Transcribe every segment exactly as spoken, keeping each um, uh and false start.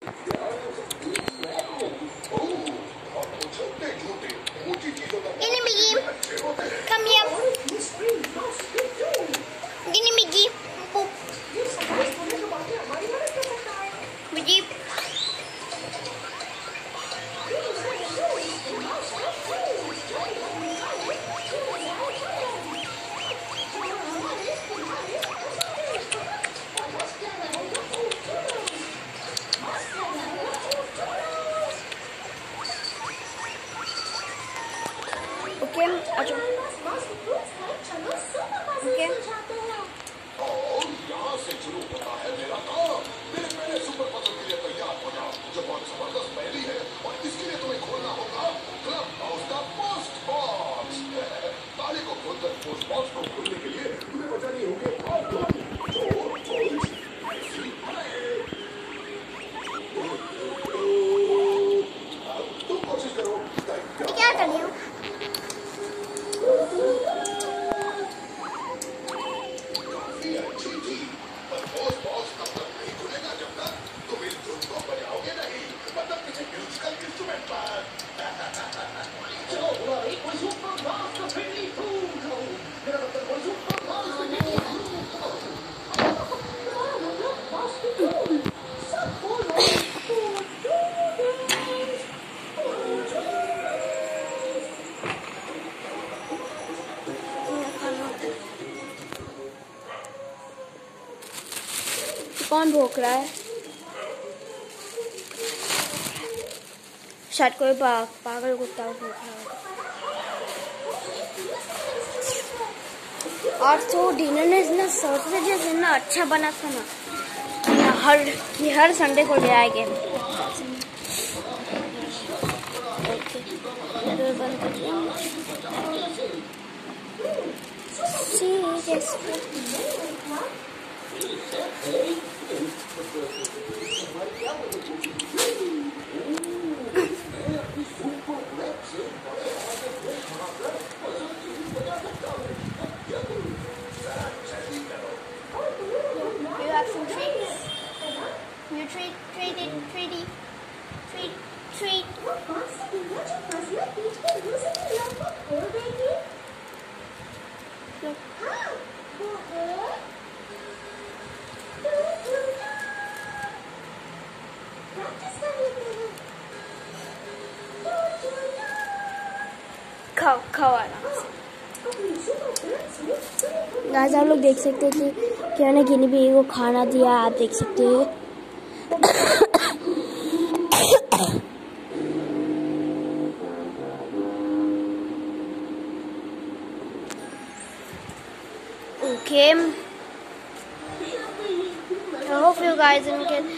Ginny Miggy, come here. Ginny Miggy, poop. Miggy. Okay, अच्छा okay. यहाँ से शुरू होता है मेरा काम। मेरे पहले सुपर पजल के लिए तैयार हो जाओ, जो बहुत जबरदस्त पहेली है और इसके लिए तुम्हें खोलना होगा क्लब हाउस का पोस्ट बॉक्स। ताले को खोलकर पोस्ट बॉक्स को खोलने के लिए तुम्हें बजानी होगी तुम कोशिश करो। क्या कर रही हो? कौन भौंक रहा है? शायद कोई पा, पागल कुत्ता भौंक रहा है। और तो डिनर ने इतना सॉसेजेस इतना अच्छा बना था ना, हर कि हर संडे को ले आएंगे। ओके, बंद कर दिया। You have some treats? You treat, treat it, treat it, treat, treat. Look. खाओ खाओ आराम से। गाइस आप लोग देख सकते हैं कि क्या ने गिनी भी को खाना दिया, आप देख सकते हैं। Okay, I hope you guys didn't get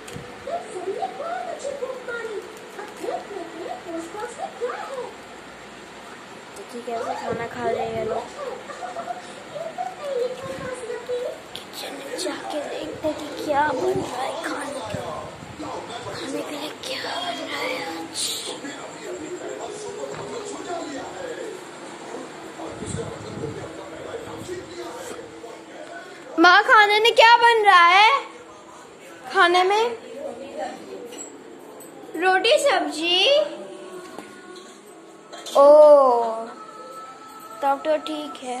कैसे खाना खा रहे हैं लोग। किचन में जाके देखते कि क्या बन रहा है खाने के खाने के लिए क्या बन रहा है आज। माँ खाने में क्या बन रहा है? खाने में रोटी सब्जी। ओ तब तो ठीक है।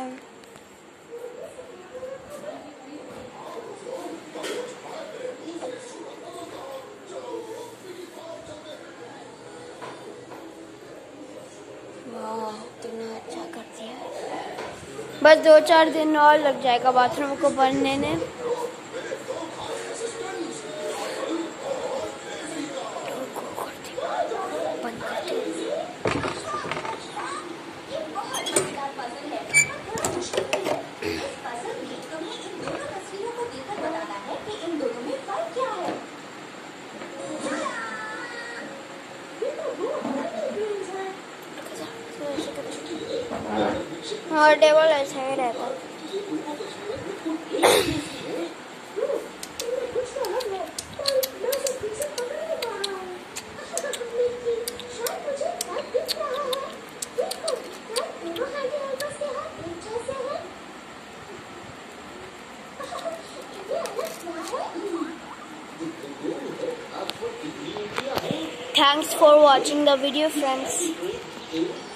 वाह कितना अच्छा कर दिया। बस दो चार दिन और लग जाएगा बाथरूम को बनने में। और टेबल ऐसा ही रहता है। Thanks for watching the video, friends.